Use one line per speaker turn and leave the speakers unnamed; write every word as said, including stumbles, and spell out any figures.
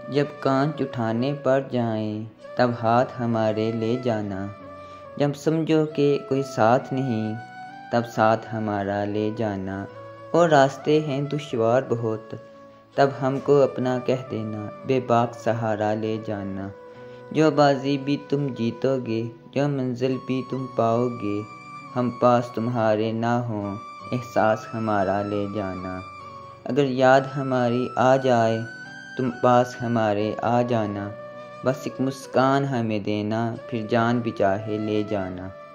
जब कांच उठाने पड़ जाएं, तब हाथ हमारे ले जाना। जब समझो कि कोई साथ नहीं, तब साथ हमारा ले जाना। और रास्ते हैं दुश्वार बहुत, तब हमको अपना कह देना, बेबाक सहारा ले जाना। जो बाजी भी तुम जीतोगे, जो मंजिल भी तुम पाओगे, हम पास तुम्हारे ना हों, एहसास हमारा ले जाना। अगर याद हमारी आ जाए, तुम पास हमारे आ जाना। बस एक मुस्कान हमें देना, फिर जान भी चाहे ले जाना।